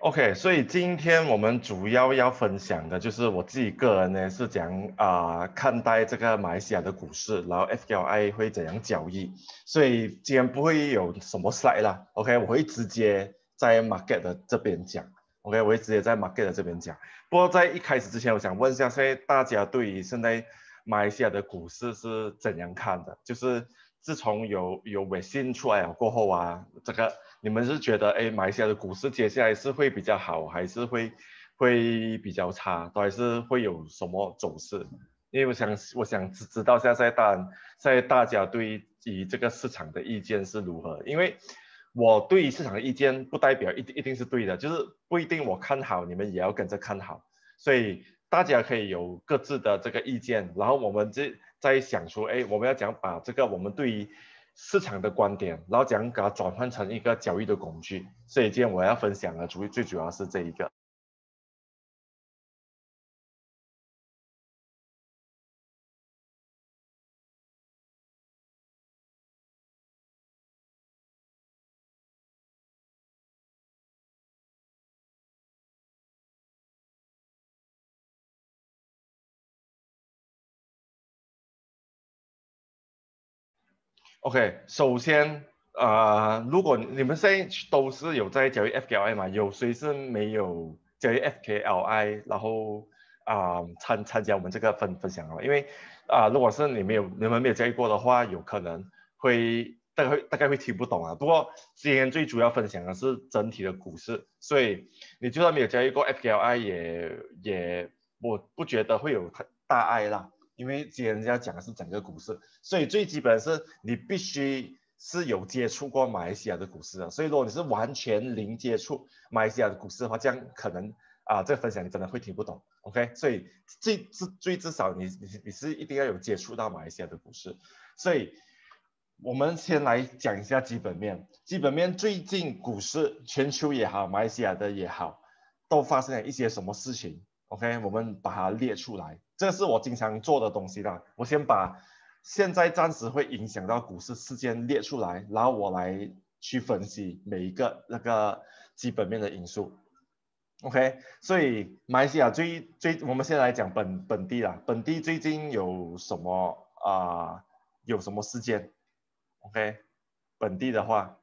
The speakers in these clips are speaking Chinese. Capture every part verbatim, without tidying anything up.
OK，所以今天我们主要要分享的就是我自己个人呢是讲啊、看待这个马来西亚的股市，然后 F L I 会怎样交易，所以今天不会有什么 slide 啦，OK，我会直接在 market 的这边讲，OK，我会直接在 market 的这边讲。不过在一开始之前，我想问一下，现在大家对于现在马来西亚的股市是怎样看的？就是自从有有微信出来了过后啊，这个你们是觉得哎，马来西亚的股市接下来是会比较好，还是会会比较差，都还是会有什么走势？因为我想我想知知道现在大现在大家对于这个市场的意见是如何？因为我对于市场的意见不代表一定一定是对的，就是不一定我看好，你们也要跟着看好，所以大家可以有各自的这个意见，然后我们这再想出，哎，我们要讲把这个我们对于市场的观点，然后讲给它转换成一个交易的工具。所以今天我要分享的主最主要是这一个。OK，首先啊、呃如果你们现在都是有在交易 F K L I 嘛，有谁是没有交易 F K L I，然后啊、呃参参加我们这个分分享哦？因为啊、呃如果是你没有你们没有交易过的话，有可能会大概会大概会听不懂啊。不过今天最主要分享的是整体的股市，所以你就算没有交易过 F K L I，也也我不觉得会有太大碍啦。因为今天要讲的是整个股市，所以最基本是你必须是有接触过马来西亚的股市的。所以如果你是完全零接触马来西亚的股市的话，这样可能啊、这个分享你真的会听不懂。OK，所以最至最至少你你你是一定要有接触到马来西亚的股市。所以我们先来讲一下基本面。基本面最近股市全球也好，马来西亚的也好，都发生了一些什么事情？OK，我们把它列出来。这是我经常做的东西啦。我先把现在暂时会影响到股市事件列出来，然后我来去分析每一个那个基本面的因素。OK，所以马来西亚最最，我们先来讲本本地啦。本地最近有什么啊、呃有什么事件？OK，本地的话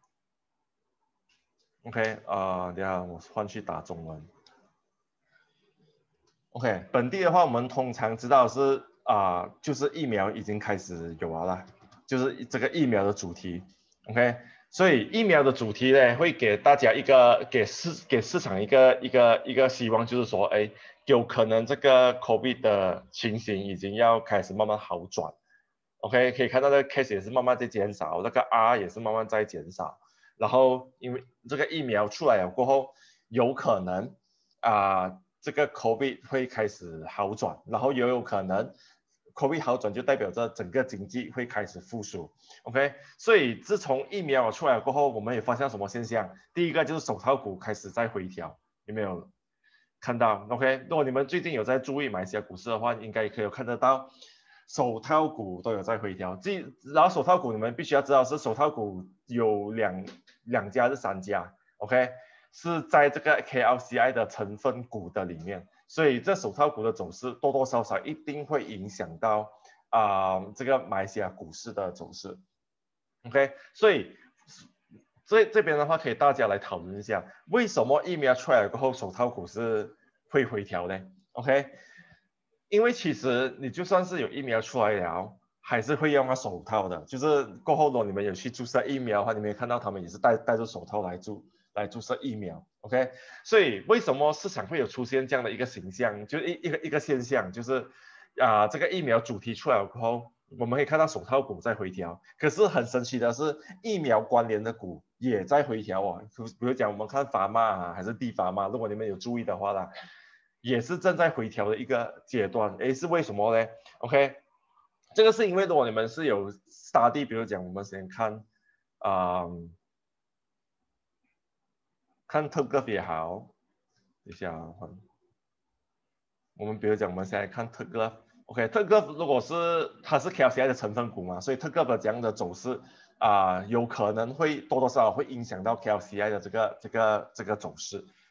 ，OK，呃，等下我换去打中文。OK，本地的话，我们通常知道是啊、呃就是疫苗已经开始有了啦，就是这个疫苗的主题。OK，所以疫苗的主题呢，会给大家一个给市给市场一个一个一个希望，就是说，哎，有可能这个 COVID 的情形已经要开始慢慢好转。OK，可以看到这个 case 也是慢慢在减少，那个 R 也是慢慢在减少。然后因为这个疫苗出来了过后，有可能啊、呃这个 COVID 会开始好转，然后也有可能 COVID 好转就代表着整个经济会开始复苏。OK，所以自从疫苗出来过后，我们也发现什么现象？第一个就是手套股开始在回调，有没有看到 ？OK，如果你们最近有在注意马来西亚股市的话，应该可以有看得到。手套股都有在回调，即然后手套股你们必须要知道是手套股有两两家是三家，OK，是在这个 K L C I 的成分股的里面，所以这手套股的走势多多少少一定会影响到啊、呃这个马来西亚股市的走势，OK，所以这这边的话可以大家来讨论一下，为什么疫苗出来过后手套股是会回调呢？OK，因为其实你就算是有疫苗出来了，还是会用到手套的。就是过后如果你们有去注射疫苗的话，你们看到他们也是戴戴着手套来注来注射疫苗。OK，所以为什么市场会有出现这样的一个形象，就是一一个一个现象，就是啊、呃这个疫苗主题出来过后，我们可以看到手套股在回调。可是很神奇的是，疫苗关联的股也在回调哦。比如讲我们看法玛啊，还是地法玛，如果你们有注意的话啦。也是正在回调的一个阶段，诶，是为什么呢 ？OK，这个是因为如果你们是有 study，比如讲我们先看啊、呃看特格也好，等一下啊，我们比如讲我们现在看特格，OK，特格如果是它是 K L C I 的成分股嘛，所以特格的这样的走势啊、呃有可能会多多少少会影响到 K L C I 的这个这个这个走势。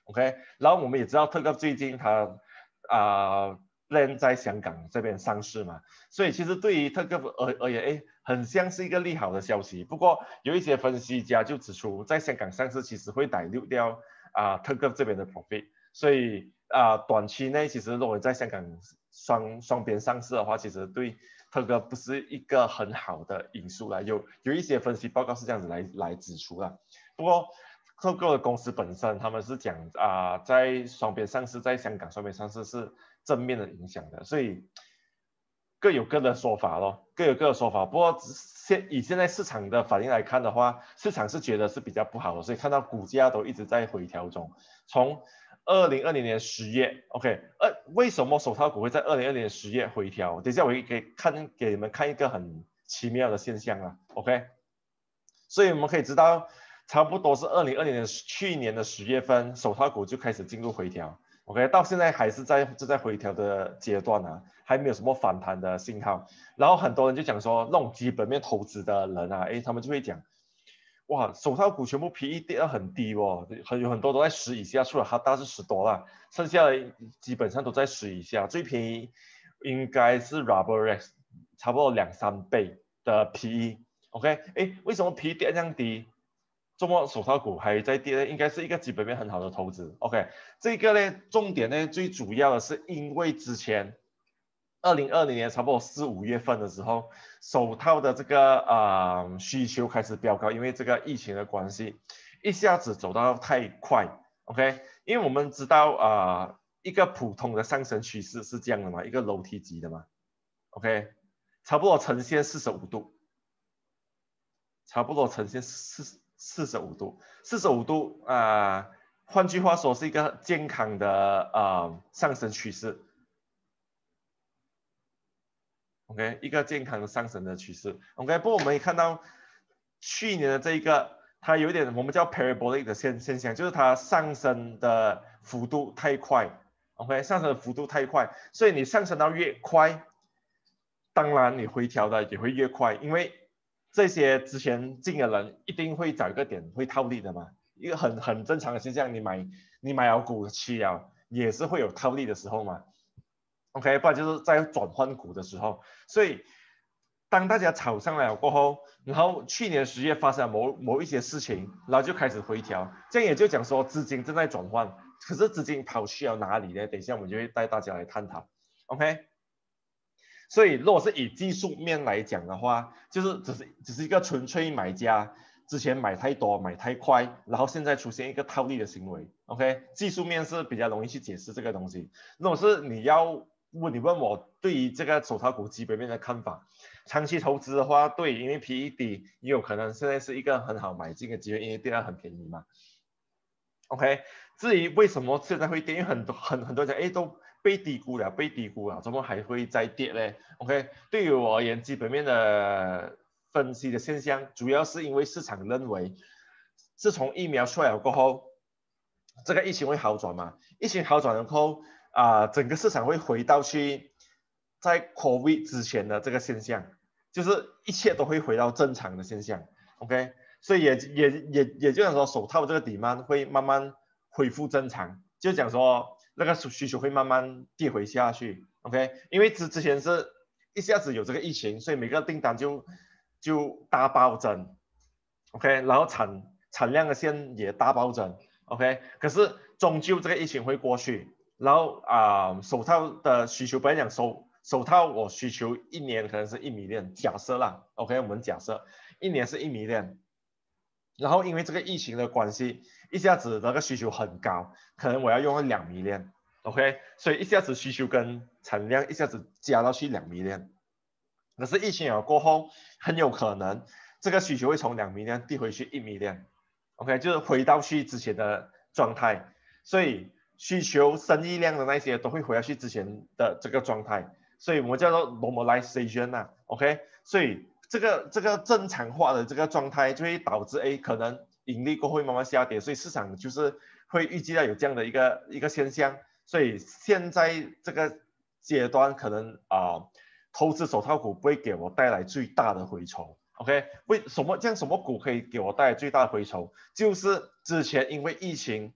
OK， 然后我们也知道特哥最近他啊 plan 在香港这边上市嘛，所以其实对于特哥而而言，哎，很像是一个利好的消息。不过有一些分析家就指出，在香港上市其实会dilute掉啊特哥这边的 profit， 所以啊短期内其实如果在香港双双边上市的话，其实对特哥不是一个很好的因素啦。有有一些分析报告是这样子来来指出啦。不过特哥的公司本身，他们是讲啊、呃，在双边上市，在香港双边上市是正面的影响的，所以各有各的说法咯，各有各的说法。不过现以现在市场的反应来看的话，市场是觉得是比较不好的，所以看到股价都一直在回调中。从二零二零年十月 ，OK， 呃，为什么手套股会在二零二零年十月回调？等一下我会给看给你们看一个很奇妙的现象啊 ，OK， 所以我们可以知道。差不多是二零二零年去年的十月份，手套股就开始进入回调 ，OK， 到现在还是在就在回调的阶段啊，还没有什么反弹的信号。然后很多人就讲说，那种基本面投资的人啊，哎，他们就会讲，哇，手套股全部 P E 跌得很低哦，很有很多都在十以下，除了哈大是十多啦，剩下的基本上都在十以下，最便宜应该是 Rubberex， 差不多两三倍的 P E，OK， 哎，为什么 P E 跌这样低？周末手套股还在跌，应该是一个基本面很好的投资。OK， 这个呢，重点呢，最主要的是因为之前二零二零年差不多四五月份的时候，手套的这个啊、呃、需求开始飙高，因为这个疫情的关系，一下子走到太快。OK， 因为我们知道啊、呃，一个普通的上升趋势是这样的嘛，一个楼梯级的嘛。OK， 差不多呈现四十五度，差不多呈现四。四十五度，四十五度啊、呃，换句话说是一个健康的啊、呃、上升趋势。OK， 一个健康的上升的趋势。OK， 不过我们也看到去年的这一个，它有一点我们叫 parabolic 的现现象，就是它上升的幅度太快。OK， 上升的幅度太快，所以你上升到越快，当然你回调的也会越快，因为这些之前进的人一定会找一个点会套利的嘛，一个很很正常的现象。你买你买了股期了，也是会有套利的时候嘛。OK， 不然就是在转换股的时候。所以当大家炒上来了过后，然后去年十月发生了某某一些事情，然后就开始回调，这样也就讲说资金正在转换。可是资金跑去了哪里呢？等一下我们就会带大家来探讨。OK。所以，如果是以技术面来讲的话，就是只是只是一个纯粹买家之前买太多买太快，然后现在出现一个套利的行为。OK， 技术面是比较容易去解释这个东西。如果是你要问你问我对于这个手套股基本面的看法，长期投资的话，对，因为 P E 低，也有可能现在是一个很好买进的机会，因为跌得很便宜嘛。OK， 至于为什么现在会跌，因为很多很很多人讲，哎都。被低估了，被低估了，怎么还会再跌呢 ？OK， 对于我而言，基本面的分析的现象，主要是因为市场认为，自从疫苗出来了过后，这个疫情会好转嘛？疫情好转了过后，啊、呃，整个市场会回到去在 COVID 之前的这个现象，就是一切都会回到正常的现象。OK， 所以也也也也就讲说，手套这个 demand 会慢慢恢复正常，就讲说。那个需求会慢慢跌回下去 ，OK， 因为之之前是一下子有这个疫情，所以每个订单就就大暴增 ，OK， 然后产产量的线也大暴增 ，OK， 可是终究这个疫情会过去，然后啊、呃、手套的需求本来讲手手套我需求一年可能是一米链，假设啦 ，OK， 我们假设一年是一米链。然后因为这个疫情的关系，一下子那个需求很高，可能我要用两米链 ，OK， 所以一下子需求跟产量一下子加到去两米链。可是疫情了过后，很有可能这个需求会从两米链递回去一米链 ，OK， 就是回到去之前的状态。所以需求生意量的那些都会回到去之前的这个状态，所以我们叫做 normalization 啊 ，OK， 所以。这个这个正常化的这个状态就会导致，哎，可能盈利过后会慢慢下跌，所以市场就是会预计到有这样的一个一个现象，所以现在这个阶段可能啊、呃，投资手套股不会给我带来最大的回酬 ，OK？ 为什么这样什么股可以给我带来最大的回酬？就是之前因为疫情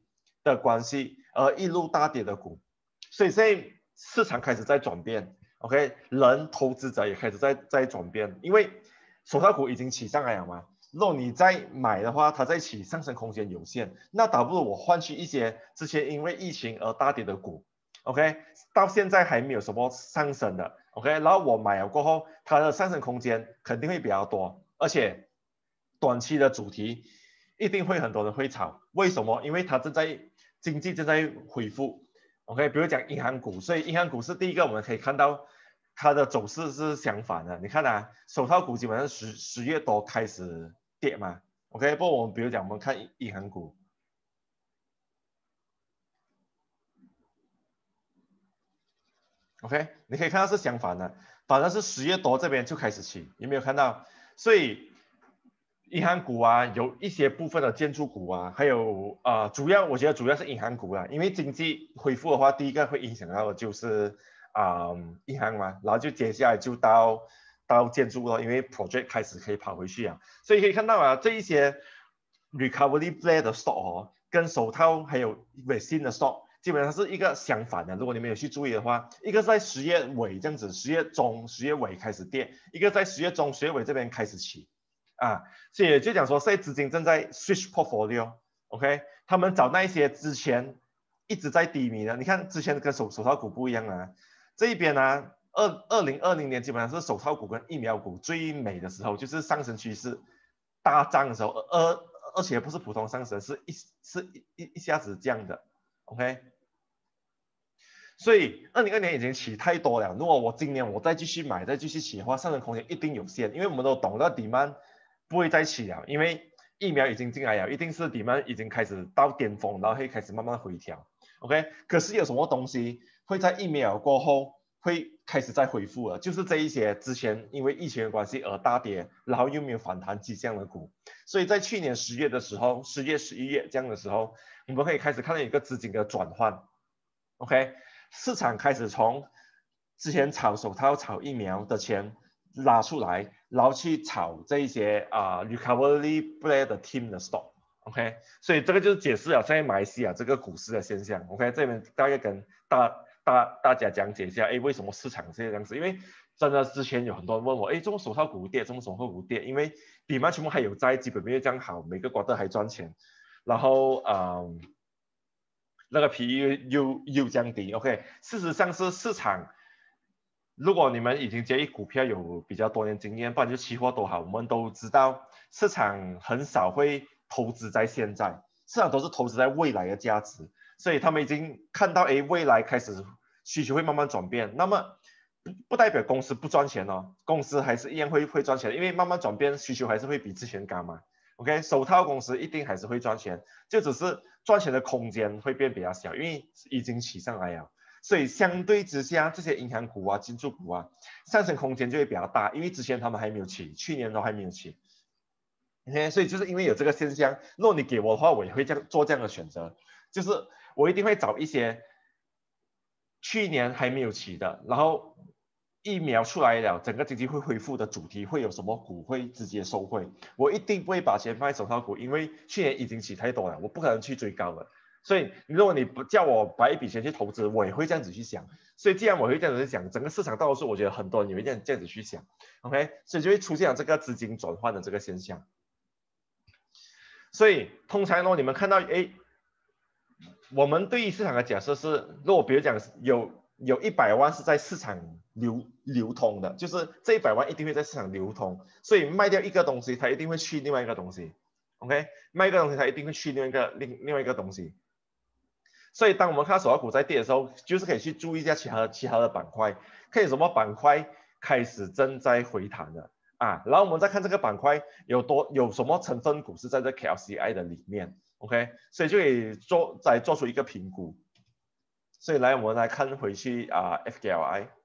的关系而一路大跌的股，所以现在市场开始在转变 ，OK， 人投资者也开始在在转变，因为手套股已经起上来了嘛，如果你再买的话，它再起上升空间有限，那倒不如我换去一些之前因为疫情而大跌的股 ，OK， 到现在还没有什么上升的 ，OK， 然后我买了过后，它的上升空间肯定会比较多，而且短期的主题一定会很多人会炒，为什么？因为它正在经济正在恢复 ，OK， 比如讲银行股，所以银行股是第一个我们可以看到它的走势是相反的。你看啊，手套股基本上十十月多开始跌嘛 ，OK， 不过我们比如讲我们看银行股。OK， 你可以看到是相反的，反而是十月多这边就开始起，有没有看到？所以银行股啊，有一些部分的建筑股啊，还有啊、呃，主要我觉得主要是银行股啊，因为经济恢复的话，第一个会影响到的就是啊、呃、银行嘛，然后就接下来就到到建筑了，因为 project 开始可以跑回去啊，所以可以看到啊，这一些 recovery play 的 stock 哦，跟手套还有新的 stock。基本上是一个相反的。如果你没有去注意的话，一个在十月尾这样子，十月中、十月尾开始跌，一个在十月中、十月尾这边开始起，啊，所以就讲说，现在资金正在 switch portfolio，OK，、okay? 他们找那一些之前一直在低迷的，你看之前跟手手套股不一样啊，这一边呢、啊，二二零二零年基本上是手套股跟疫苗股最美的时候，就是上升趋势大涨的时候，而而且不是普通上升，是一是一一一下子降的 ，OK。所以二零二年已经起太多了，如果我今年我再继续买，再继续起的话，上升空间一定有限，因为我们都懂到 demand 不会再起了，因为疫苗已经进来了，一定是 demand 已经开始到巅峰，然后会开始慢慢回调。OK， 可是有什么东西会在疫苗过后会开始再恢复了？就是这一些之前因为疫情的关系而大跌，然后又没有反弹迹象的股。所以在去年十月的时候，十月、十一月这样的时候，我们可以开始看到一个资金的转换。OK。市场开始从之前炒手套、炒疫苗的钱拉出来，然后去炒这一些啊、呃、recovery play 的 team 的 stock，OK，、okay? 所以这个就是解释了现在马来西亚这个股市的现象。OK， 这边大概跟大大大家讲解一下，哎，为什么市场是这样子？因为真的之前有很多人问我，哎，这么手套股跌，这么手套股跌，因为底嘛全部还有在，基本面这样好，每个 quarter 还赚钱，然后嗯。那个 P E 又又降低 ，OK， 事实上是市场，如果你们已经交易股票有比较多年经验，不然就期货都好，我们都知道市场很少会投资在现在，市场都是投资在未来的价值，所以他们已经看到，哎，未来开始需求会慢慢转变，那么不不代表公司不赚钱哦，公司还是一样会会赚钱，因为慢慢转变，需求还是会比之前高嘛。OK， 手套公司一定还是会赚钱，就只是赚钱的空间会变比较小，因为已经起上来了，所以相对之下，这些银行股啊、建筑股啊，上升空间就会比较大，因为之前他们还没有起，去年都还没有起。OK， 所以就是因为有这个现象，如果你给我的话，我也会这样做这样的选择，就是我一定会找一些去年还没有起的，然后疫苗出来了，整个经济会恢复的主题会有什么股会直接受惠？我一定不会把钱放在手套股，因为去年已经起太多了，我不可能去追高了。所以如果你不叫我把一笔钱去投资，我也会这样子去想。所以既然我会这样子想，整个市场大多数我觉得很多人也会这样这样子去想 ，OK， 所以就会出现了这个资金转换的这个现象。所以通常呢，你们看到，哎，我们对于市场的假设是，如果比如讲有有一百万是在市场流流通的，就是这一百万一定会在市场流通，所以卖掉一个东西，它一定会去另外一个东西 ，OK， 卖一个东西，它一定会去另外一个另另外一个东西。所以当我们看到手套股在跌的时候，就是可以去注意一下其他的其他的板块，看有什么板块开始正在回弹的啊，然后我们再看这个板块有多有什么成分股是在这 K L C I 的里面。OK， 所以就可以做再做出一个评估。所以来我们来看回去啊 F K L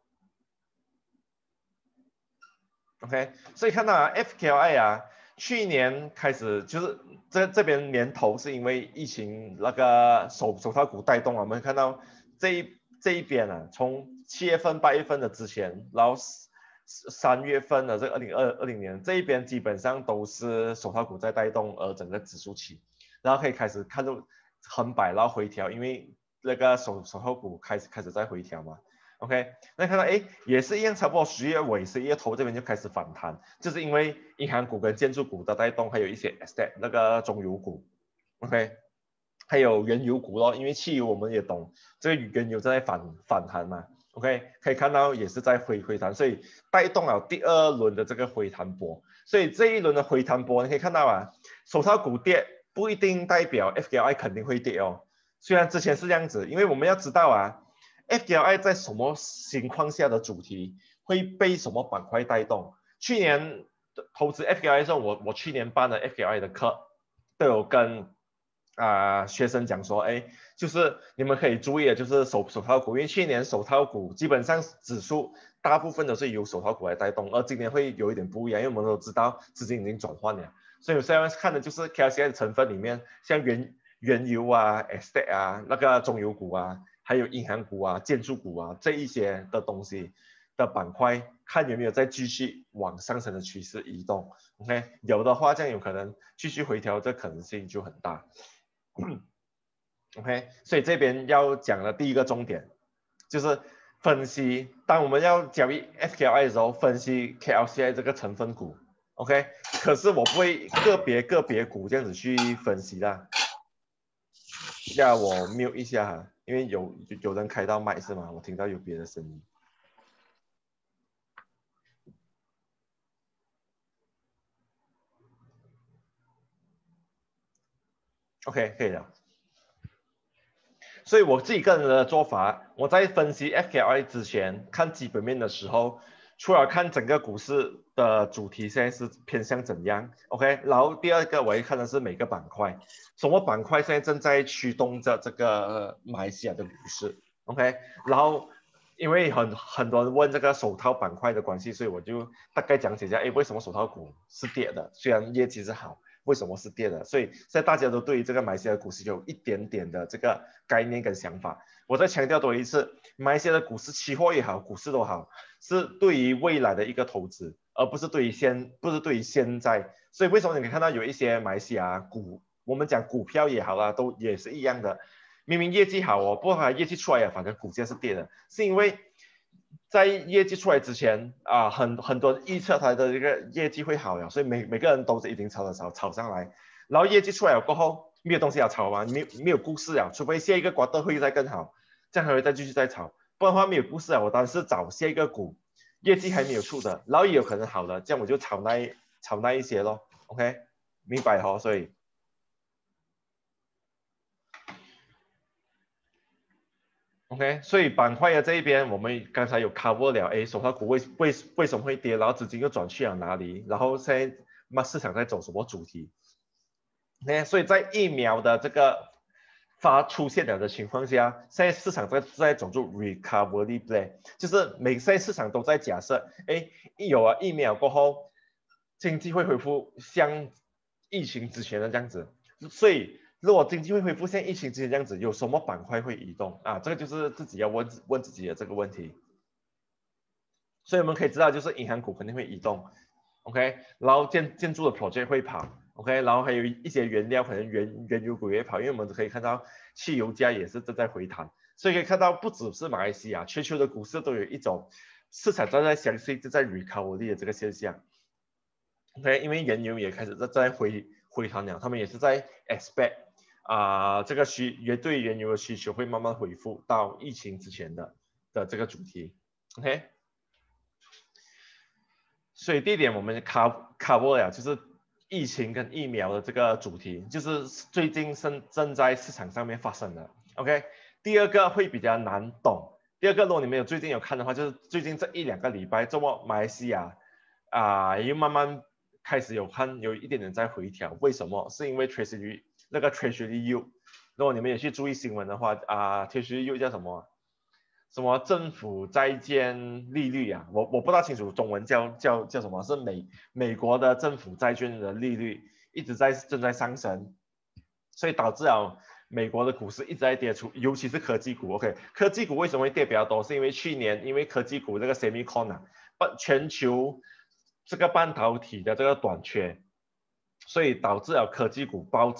I。OK， 所以看到啊 F K L I 啊，去年开始就是这这边年头是因为疫情那个手手套股带动啊，我们看到这一这一边啊，从七月份八月份的之前，然后三月份的这个二零二零年这一边基本上都是手套股在带动，而整个指数起。然后可以开始看到横摆然后回调，因为那个手手套股开始开始在回调嘛。OK， 那看到哎也是一样，差不多十月尾十一月头这边就开始反弹，就是因为银行股跟建筑股的带动，还有一些 estate 那个中油股 ，OK， 还有原油股咯，因为汽油我们也懂，这个原油在反反弹嘛。OK， 可以看到也是在回回弹，所以带动了第二轮的这个回弹波。所以这一轮的回弹波，你可以看到啊，手套股跌不一定代表 F T L I 肯定会跌哦。虽然之前是这样子，因为我们要知道啊 ，F T L I 在什么情况下的主题会被什么板块带动。去年投资 F T L I 的时候，我我去年办的 F T L I 的课都有跟啊、呃、学生讲说，哎。就是你们可以注意的，就是手手套股，因为去年手套股基本上指数大部分都是由手套股来带动，而今年会有一点不一样，因为我们都知道资金已经转换了，所以我现在看的就是 K L C I 的成分里面，像原原油啊、estate 啊、那个中油股啊，还有银行股啊、建筑股啊这一些的东西的板块，看有没有再继续往上升的趋势移动。OK， 有的话，这样有可能继续回调，这可能性就很大。OK， 所以这边要讲的第一个重点就是分析，当我们要交易 F T L I 的时候，分析 K L C I 这个成分股 ，OK， 可是我不会个别个别股这样子去分析的。要我 mute 一下哈，因为有有人开到麦是吗？我听到有别的声音。OK， 可以了。所以我自己个人的做法，我在分析 F T L I 之前看基本面的时候，除了看整个股市的主题现在是偏向怎样 ，OK， 然后第二个我会看的是每个板块，什么板块现在正在驱动着这个马来西亚的股市 ，OK， 然后因为很很多人问这个手套板块的关系，所以我就大概讲解一下，哎，为什么手套股是跌的，虽然业绩是好。为什么是跌的？所以现在大家都对于这个马来西亚的股市有一点点的这个概念跟想法。我再强调多一次，马来西亚的股市期货也好，股市都好，是对于未来的一个投资，而不是对于现，不是对于现在。所以为什么你可以看到有一些马来西亚股，我们讲股票也好啦，都也是一样的。明明业绩好哦，不过业绩出来呀，反正股价是跌的，是因为在业绩出来之前啊，很很多预测它的这个业绩会好了，所以每每个人都是一定炒的炒炒上来，然后业绩出来了过后，没有东西要炒嘛，没有没有故事了，除非下一个瓜特会再更好，这样还会再继续再炒，不然的话没有故事啊，我当然是找下一个股，业绩还没有出的，然后也有可能好的，这样我就炒那一炒那一些咯 ，OK， 明白哈，所以。OK， 所以板块的这一边，我们刚才有 cover 了，哎，手套股为为为什么会跌，然后资金又转去了哪里，然后现在那市场在走什么主题？OK， 所以在疫苗的这个发出现了的情况下，现在市场在在走入 recovery play， 就是每现在市场都在假设，哎，一有啊疫苗过后，经济会恢复像疫情之前的这样子，所以。如果经济会恢复像疫情之前这样子，有什么板块会移动啊？这个就是自己要问问自己的这个问题。所以我们可以知道，就是银行股肯定会移动 ，OK， 然后建建筑的 project 会跑 ，OK， 然后还有一些原料可能原原油股也跑，因为我们可以看到汽油价也是正在回弹，所以可以看到不只是马来西亚，全球的股市都有一种市场正在相信正在 recovery 的这个现象。OK， 因为原油也开始在在回回弹了，他们也是在 expect。啊、呃，这个需也对原油的需求会慢慢恢复到疫情之前的的这个主题 ，OK。所以第一点我们 cover cover 了，就是疫情跟疫苗的这个主题，就是最近正正在市场上面发生的 ，OK。第二个会比较难懂，第二个如果你们有最近有看的话，就是最近这一两个礼拜，周末马来西亚啊、呃、又慢慢开始有看有一点点在回调，为什么？是因为 Treasury。那个 Treasury yield， 如果你们也去注意新闻的话，啊、呃、，Treasury yield 叫什么？什么政府债券利率啊？我我不大清楚中文叫叫叫什么？是美美国的政府债券的利率一直在正在上升，所以导致了美国的股市一直在跌出，尤其是科技股。OK， 科技股为什么会跌比较多？是因为去年因为科技股这个 semicon 啊，全球这个半导体的这个短缺，所以导致了科技股暴涨。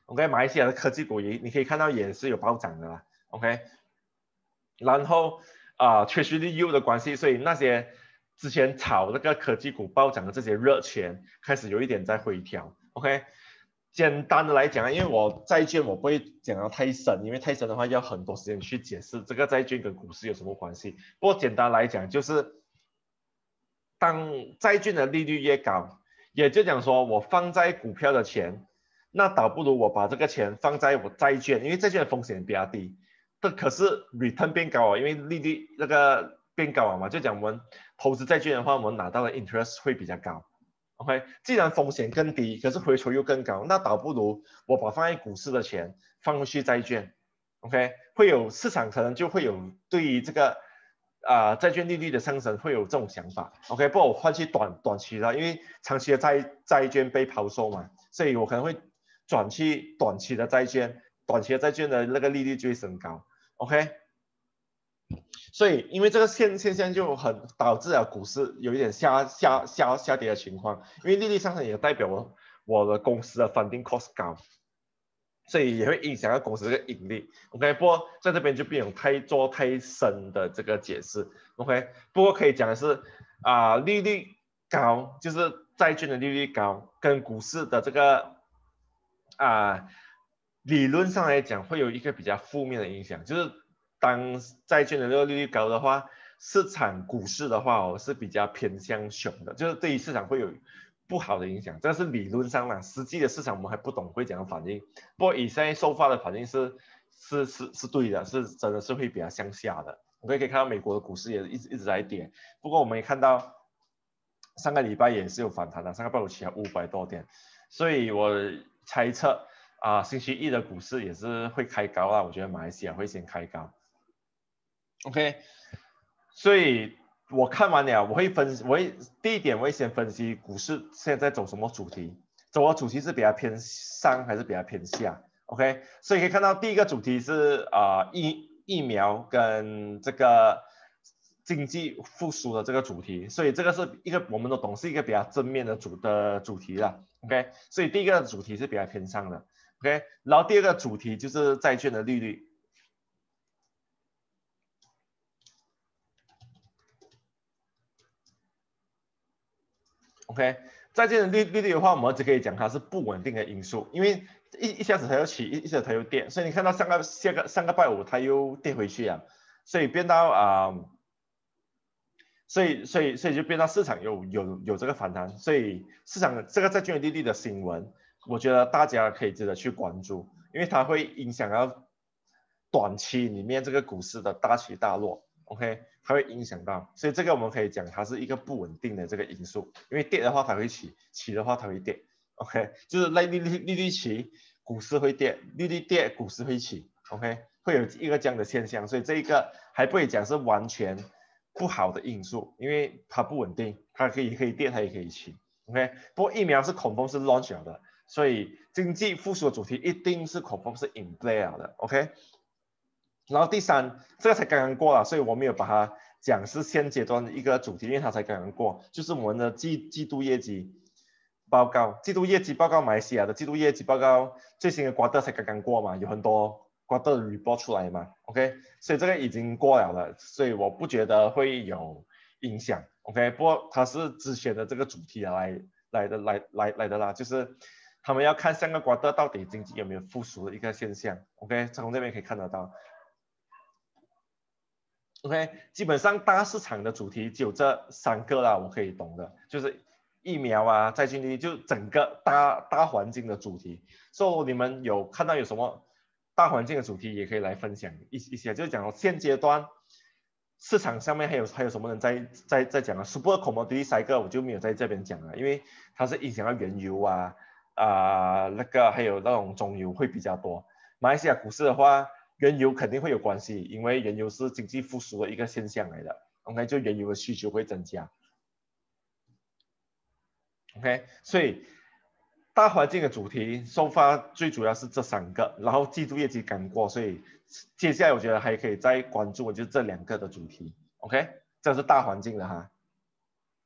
OK， 马来西亚的科技股也你可以看到也是有暴涨的啦。OK， 然后啊、呃、，Treasury yield 的关系，所以那些之前炒那个科技股暴涨的这些热钱开始有一点在回调。OK， 简单的来讲，因为我债券我不会讲到太深，因为太深的话要很多时间去解释这个债券跟股市有什么关系。不过简单来讲就是，当债券的利率越高，也就讲说我放在股票的钱。那倒不如我把这个钱放在我债券，因为债券的风险比较低，这可是 return 变高啊，因为利率那个变高了嘛，就讲我们投资债券的话，我们拿到的 interest 会比较高。OK， 既然风险更低，可是回酬又更高，那倒不如我把放在股市的钱放回去债券。OK， 会有市场可能就会有对于这个啊、呃、债券利率的上升会有这种想法。OK， 不过我换去短短期的，因为长期的债债券被抛售嘛，所以我可能会转去短期的债券，短期的债券的那个利率就会升高。OK， 所以因为这个现现象就很导致了股市有一点下下下下跌的情况，因为利率上升也代表我我的公司的 funding cost 高，所以也会影响到公司这个盈利。OK， 不过在这边就不用太做太深的这个解释。OK， 不过可以讲的是啊、呃，利率高就是债券的利率高，跟股市的这个啊、呃，理论上来讲会有一个比较负面的影响，就是当债券的这个利率高的话，市场股市的话哦是比较偏向熊的，就是对于市场会有不好的影响，这是理论上啦，实际的市场我们还不懂会怎样反应。不过以现在收发的反应是是是是对的，是真的是会比较向下的。我们可以看到美国的股市也一直一直在跌，不过我们也看到上个礼拜也是有反弹的，上个拜五起来五百多点，所以我猜测啊、呃，星期一的股市也是会开高啦，我觉得马来西亚会先开高。OK， 所以我看完了，我会分，我会第一点我会先分析股市现在走什么主题，走的主题是比较偏上还是比较偏下。OK， 所以可以看到第一个主题是啊、呃、疫疫苗跟这个经济复苏的这个主题，所以这个是一个我们都懂是一个比较正面的主的主题了。OK， 所以第一个主题是比较偏上的。OK， 然后第二个主题就是债券的利率。OK， 债券的利利率的话，我们只可以讲它是不稳定的因素，因为一一下子它又起，一一下子它又跌，所以你看到上个下个上个拜五它又跌回去了，所以变到啊、呃，所以所以所以就变到市场有有有这个反弹，所以市场这个债券利率的新闻，我觉得大家可以值得去关注，因为它会影响到短期里面这个股市的大起大落。OK， 它会影响到，所以这个我们可以讲它是一个不稳定的这个因素，因为跌的话它会起，起的话它会跌。OK， 就是利率利率起，股市会跌，利率跌，股市会起。OK， 会有一个这样的现象，所以这一个还不会讲是完全不好的因素，因为它不稳定，它可以可以跌，它也可以起。OK， 不过疫苗是恐慌是 launch 了的，所以经济复苏的主题一定是恐慌是 in play 了的。OK。然后第三，这个才刚刚过了，所以我没有把它讲是现阶段的一个主题，因为它才刚刚过，就是我们的季季度业绩报告，季度业绩报告，马来西亚的季度业绩报告最新的瓜特才刚刚过嘛，有很多瓜特的 report 出来嘛 ，OK， 所以这个已经过了了，所以我不觉得会有影响 ，OK， 不过它是之前的这个主题来来的来来来的啦，就是他们要看上个瓜特到底经济有没有复苏的一个现象 ，OK， 从这边可以看得到。OK， 基本上大市场的主题只有这三个啦，我可以懂的，就是疫苗啊、债券利率，就整个大大环境的主题。所以你们有看到有什么大环境的主题，也可以来分享一一些，就是讲现阶段市场上面还有还有什么人在在在讲啊 ？Super Commodity Cycle 我就没有在这边讲了，因为它是影响到原油啊啊、呃、那个还有那种中油会比较多。马来西亚股市的话。原油肯定会有关系，因为原油是经济复苏的一个现象来的。OK， 就原油的需求会增加。OK， 所以大环境的主题收发最主要是这三个，然后季度业绩刚过，所以接下来我觉得还可以再关注，就是这两个的主题。OK， 这是大环境的哈。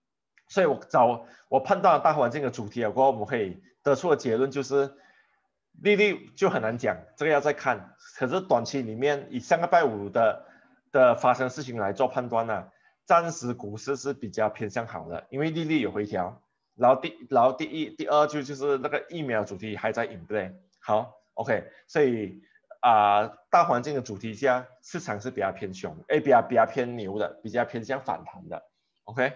所以我找我判断了大环境的主题了过后，我们可以得出的结论就是。 利率就很难讲，这个要再看。可是短期里面，以上个拜五的的发生事情来做判断呢、啊，暂时股市是比较偏向好的，因为利率有回调。然后第然后第一第二就就是那个疫苗主题还在 in play。好 ，OK， 所以啊、呃，大环境的主题下，市场是比较偏熊，哎，比较比较偏牛的，比较偏向反弹的 ，OK。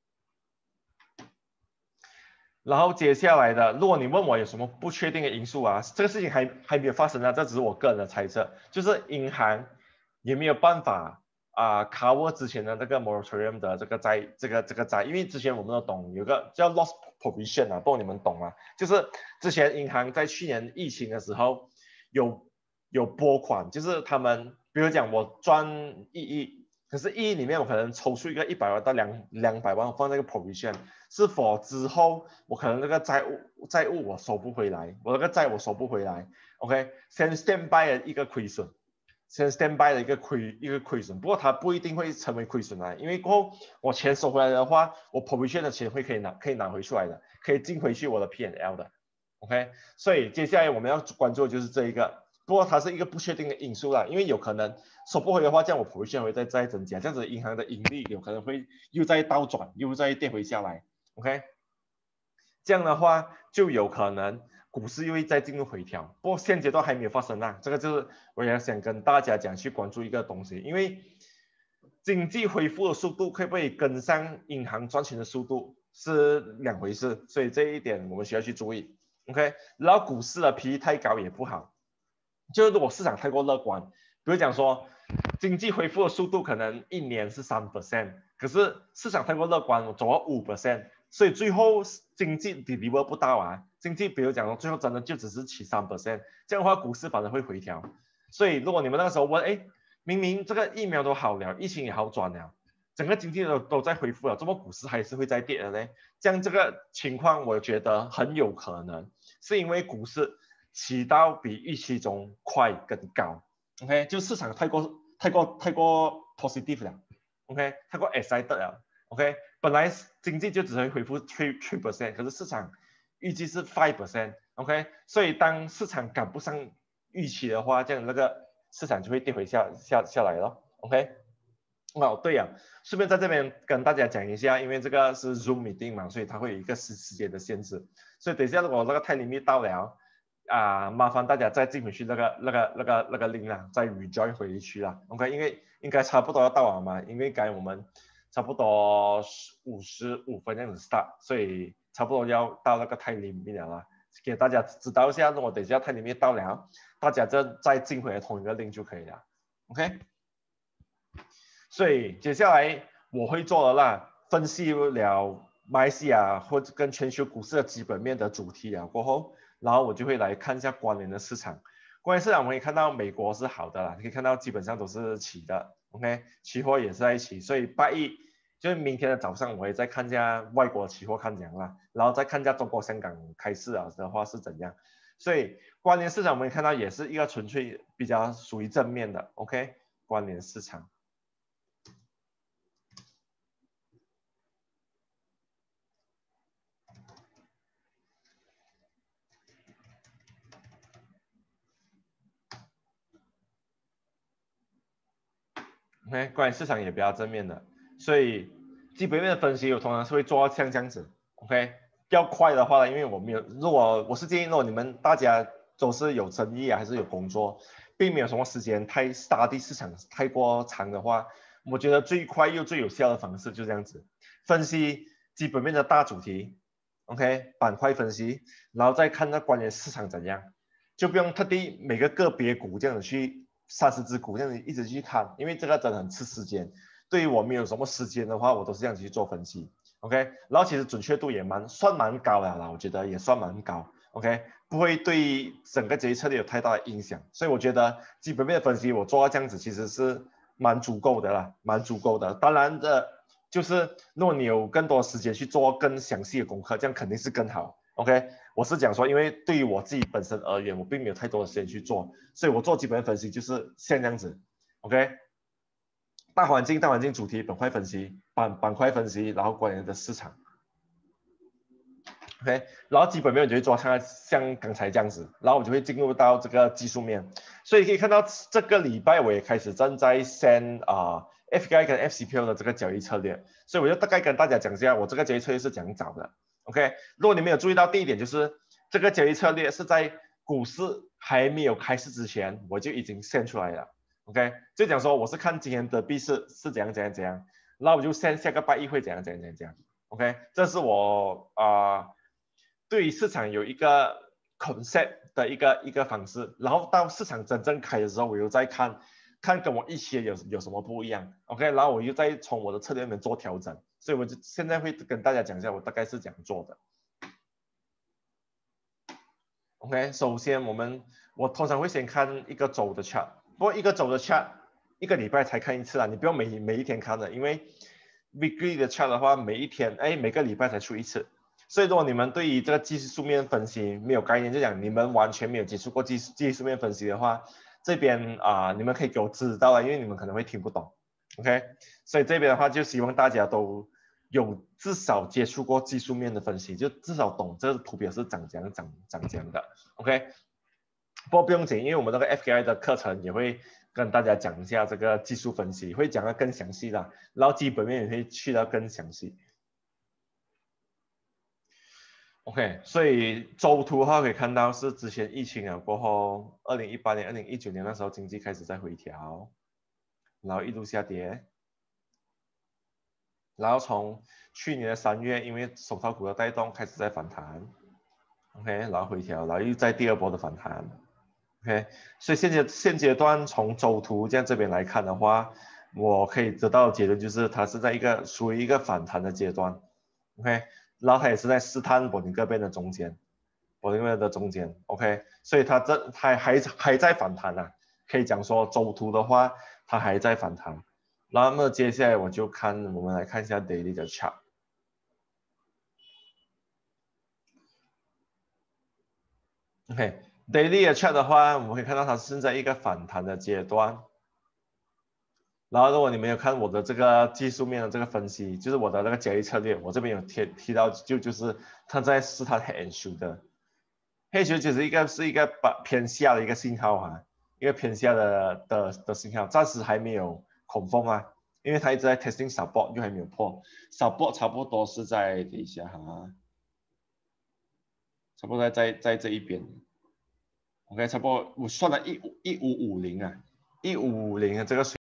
然后接下来的，如果你问我有什么不确定的因素啊，这个事情还还没有发生啊，这只是我个人的猜测，就是银行也没有办法啊、呃、cover 之前的那个 moratorium 的这个债，这个这个债，因为之前我们都懂有个叫 loss provision 啊，不知道你们懂吗？就是之前银行在去年疫情的时候有有拨款，就是他们比如讲我赚一亿。可是一亿里面我可能抽出一个一百万到两两百万放那个 provision，是否之后我可能那个债务债务我收不回来，我那个债我收不回来 ，OK， 先 stand by 的一个亏损，先 stand by 的一个亏一个亏损，不过它不一定会成为亏损啊，因为过后我钱收回来的话，我 provision 的钱会可以拿可以拿回出来的，可以进回去我的 P and L 的 ，OK， 所以接下来我们要关注的就是这一个。不过它是一个不确定的因素啦，因为有可能收不回的话，这样我 provision 会再再增加，这样子银行的盈利有可能会又再倒转，又再跌回下来。OK， 这样的话就有可能股市又会再进入回调，不过现阶段还没有发生啊。这个就是我也想跟大家讲，去关注一个东西，因为经济恢复的速度会不会跟上银行赚钱的速度是两回事，所以这一点我们需要去注意。OK， 然后股市的 P E 太高也不好，就是如果市场太过乐观，比如讲说经济恢复的速度可能一年是三 percent， 可是市场太过乐观，走到五 percent。所以最后经济 deliver 不到啊，经济比如讲最后真的就只是起三 percent， 这样的话股市反而会回调。所以如果你们那个时候问，哎，明明这个疫苗都好了，疫情也好转了，整个经济都都在恢复了，怎么股市还是会再跌的呢？这样这个情况我觉得很有可能是因为股市起到比预期中快更高 ，OK， 就市场太过太过太过 positive 了 ，OK， 太过 excited 了。OK， 本来经济就只会恢复 three three percent， 可是市场预计是 five percent，OK， 所以当市场赶不上预期的话，这样那个市场就会跌回下下下来了 ，OK。哦，对呀、啊，顺便在这边跟大家讲一下，因为这个是 Zoom meeting 嘛，所以它会有一个时时间的限制，所以等一下如果那个 time limit 到了啊，麻烦大家再进回去那个那个那个那个 link 啦，再 rejoin 回去啦 ，OK， 因为应该差不多要到了嘛，因为该我们差不多五十五分这样子 start， 所以差不多要到那个 time limit 了啦，给大家知道一下，如果等一下 time limit 到了，大家再再进回同一个 link 就可以了 ，OK。所以接下来我会做的啦，分析了马来西亚或者跟全球股市的基本面的主题啊过后，然后我就会来看一下关联的市场。关联市场我们可以看到美国是好的啦，可以看到基本上都是起的 ，OK， 期货也是在起，所以拜一就是明天的早上我会再看一下外国期货看怎样啦，然后再看一下中国香港开市啊的话是怎样。所以关联市场我们看到也是一个纯粹比较属于正面的 ，OK， 关联市场。OK， 关于市场也比较正面的，所以基本面的分析我通常是会做到像这样子。OK， 要快的话，因为我没有，如果我是建议，如果你们大家都是有生意啊，还是有工作，并没有什么时间太 study 市场太过长的话，我觉得最快又最有效的方式就这样子，分析基本面的大主题 ，OK， 板块分析，然后再看那关联市场怎样，就不用特地每个个别股这样子去。三十只股这样子一直去看，因为这个真的很吃时间。对于我没有什么时间的话，我都是这样子去做分析。OK，然后其实准确度也蛮算蛮高的啦，我觉得也算蛮高。OK，不会对整个交易策略有太大的影响，所以我觉得基本面的分析我做到这样子其实是蛮足够的啦，蛮足够的。当然的，就是如果你有更多时间去做更详细的功课，这样肯定是更好。OK，我是讲说，因为对于我自己本身而言，我并没有太多的时间去做，所以我做基本分析就是像这样子。OK，大环境、大环境主题、板块分析、板板块分析，然后关联的市场。 OK， 然后基本面我就会做像像刚才这样子，然后我就会进入到这个技术面，所以可以看到这个礼拜我也开始正在 send 啊、呃、F P I 跟 F C P O 的这个交易策略，所以我就大概跟大家讲一下我这个交易策略是怎样找的。OK， 如果你没有注意到第一点就是这个交易策略是在股市还没有开市之前我就已经 send 出来了。OK， 就讲说我是看今天的币市是怎样怎样怎样，然后我就 send 下个拜一会怎样怎样怎样怎样。OK， 这是我啊。呃对于市场有一个 concept 的一个一个方式，然后到市场真正开的时候，我又再看看跟我一起有有什么不一样 ，OK， 然后我又再从我的策略里面做调整，所以我就现在会跟大家讲一下我大概是怎样做的。OK， 首先我们我通常会先看一个周的 chart， 不过一个周的 chart 一个礼拜才看一次啊，你不用每每一天看的，因为 weekly 的 chart 的话，每一天哎每个礼拜才出一次。所以，如果你们对于这个技术面分析没有概念，就讲你们完全没有接触过技技术面分析的话，这边啊、呃、你们可以给我知道了，因为你们可能会听不懂 ，OK？ 所以这边的话就希望大家都有至少接触过技术面的分析，就至少懂这个图表是长这样长长这样的 ，OK？ 不过不用紧，因为我们那个 F K I 的课程也会跟大家讲一下这个技术分析，会讲得更详细的，然后基本面也会去到更详细。OK， 所以周图的话可以看到是之前疫情了过后，二零一八年、二零一九年那时候经济开始在回调，然后一路下跌，然后从去年的三月，因为手套股的带动开始在反弹 ，OK， 然后回调，然后又在第二波的反弹 ，OK， 所以现阶现阶段从周图这样这边来看的话，我可以得到的结论就是它是在一个属于一个反弹的阶段 ，OK。然后它也是在试探柏林各边的中间，柏林各边的中间 ，OK， 所以它这它还还在反弹啊，可以讲说周图的话，它还在反弹。那么接下来我就看，我们来看一下 daily 的 chart。OK，daily 的 chart 的话，我们可以看到它是在一个反弹的阶段。然后如果你没有看我的这个技术面的这个分析，就是我的那个交易策略，我这边有提提到就就是它在试探 head and shoulder。head and shoulder 就是一个是一个偏下的一个信号啊，一个偏下的的的信号，暂时还没有恐慌啊，因为它一直在 testing support 又还没有破 ，support 差不多是在等一下哈，差不多在在在这一边 ，OK， 差不多我算了一一五五零啊，一五五零的这个水